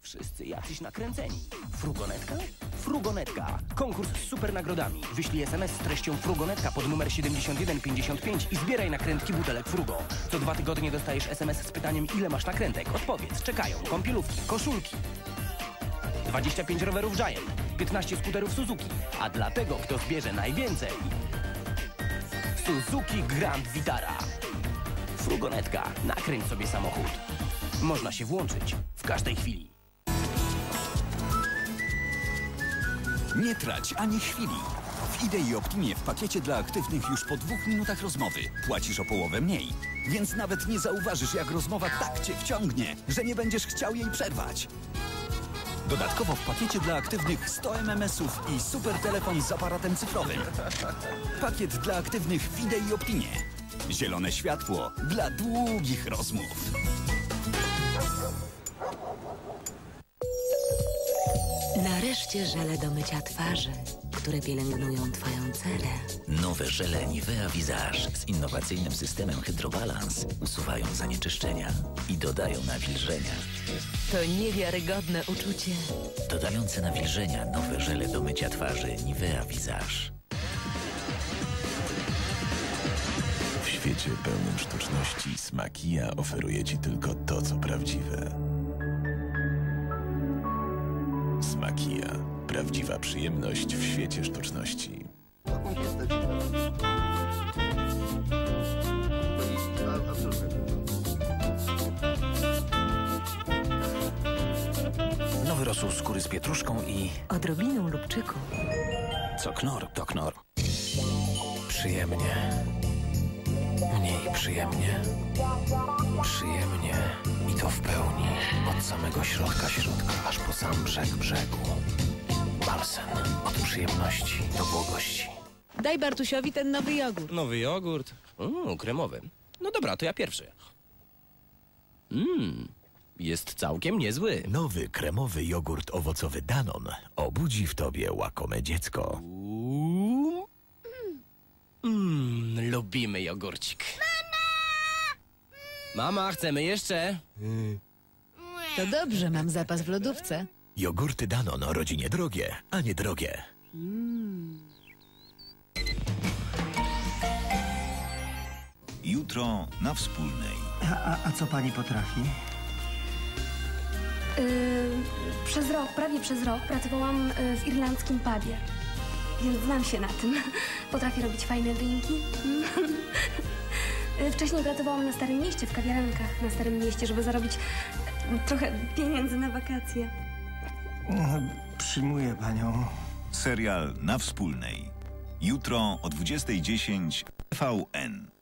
Wszyscy jacyś nakręceni. Frugonetka? Frugonetka. Konkurs z super nagrodami. Wyślij SMS z treścią Frugonetka pod numer 7155 i zbieraj nakrętki butelek Frugo. Co 2 tygodnie dostajesz SMS z pytaniem, ile masz nakrętek. Odpowiedz. Czekają kąpielówki, koszulki. 25 rowerów Giant, 15 skuterów Suzuki. A dla tego, kto zbierze najwięcej... Suzuki Grand Vitara. Frugonetka. Nakręć sobie samochód. Można się włączyć w każdej chwili. Nie trać ani chwili. W Idei Optimie w pakiecie dla aktywnych już po 2 minutach rozmowy płacisz o połowę mniej. Więc nawet nie zauważysz, jak rozmowa tak cię wciągnie, że nie będziesz chciał jej przerwać. Dodatkowo w pakiecie dla aktywnych 100 MMS-ów i super telefon z aparatem cyfrowym. Pakiet dla aktywnych w Idei Optimie. Zielone światło dla długich rozmów. Nareszcie żele do mycia twarzy, które pielęgnują Twoją cerę. Nowe żele Nivea Visage z innowacyjnym systemem Hydrobalance usuwają zanieczyszczenia i dodają nawilżenia. To niewiarygodne uczucie. Dodające nawilżenia nowe żele do mycia twarzy Nivea Visage. W świecie pełnym sztuczności Smakia oferuje Ci tylko to, co prawdziwe. Smakia. Prawdziwa przyjemność w świecie sztuczności. Nowy rosół skóry z pietruszką i... Odrobiną lubczyku. Co knor, to knor. Przyjemnie. Mniej przyjemnie. Przyjemnie. I to w pełni. Od samego środka, aż po sam brzegu. Balsen. Od przyjemności do błogości. Daj Bartusiowi ten nowy jogurt. Nowy jogurt? Kremowy. No dobra, to ja pierwszy. Jest całkiem niezły. Nowy kremowy jogurt owocowy Danon obudzi w Tobie łakome dziecko. Lubimy jogurcik. Mama, chcemy jeszcze? To dobrze, mam zapas w lodówce. Jogurty Danon o rodzinie drogie, a nie drogie. Jutro na Wspólnej. A co pani potrafi? Prawie przez rok pracowałam w irlandzkim pubie, więc znam się na tym. Potrafię robić fajne drinki. Wcześniej pracowałam na Starym Mieście, w kawiarenkach na Starym Mieście, żeby zarobić trochę pieniędzy na wakacje. Przyjmuję panią. Serial na Wspólnej. Jutro o 20:10 TVN.